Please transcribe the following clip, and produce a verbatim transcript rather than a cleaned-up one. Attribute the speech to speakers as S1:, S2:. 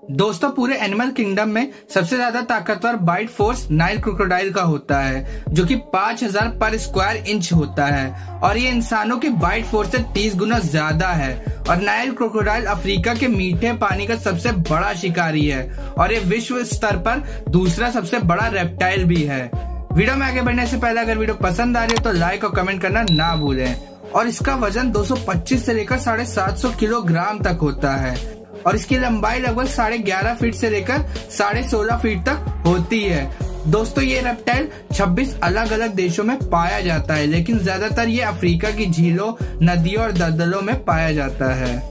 S1: दोस्तों, पूरे animal kingdom में सबसे ज्यादा ताकतवर बाइट फोर्स नाइल क्रोकोडाइल का होता है, जो कि पाँच हज़ार पर स्क्वायर इंच होता है और ये इंसानों के बाइट फोर्स से तीस गुना ज्यादा है। और नाइल क्रोकोडाइल अफ्रीका के मीठे पानी का सबसे बड़ा शिकारी है और ये विश्व स्तर पर दूसरा सबसे बड़ा रेप्टाइल भी है। वीडियो में आगे बढ़ने से पहले अगर वीडियो पसंद आ रही है तो लाइक और कमेंट करना ना भूलें। और इसका वजन दो सौ पच्चीस से लेकर साढ़े सात सौ किलोग्राम तक होता है और इसकी लंबाई लगभग साढ़े ग्यारह फीट से लेकर साढ़े सोलह फीट तक होती है। दोस्तों, ये रेप्टाइल छब्बीस अलग अलग देशों में पाया जाता है, लेकिन ज्यादातर ये अफ्रीका की झीलों, नदियों और दलदलों में पाया जाता है।